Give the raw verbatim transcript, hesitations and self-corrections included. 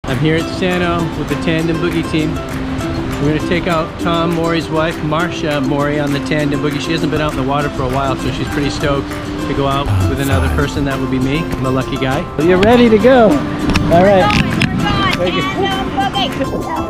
I'm here at Sano with the Tandem Boogie team. We're going to take out Tom Morey's wife, Marchia Morey, on the Tandem Boogie. She hasn't been out in the water for a while, so she's pretty stoked to go out with another person. That would be me. I'm a lucky guy. You're ready to go. All right. We're going. We're going. Tandem Boogie.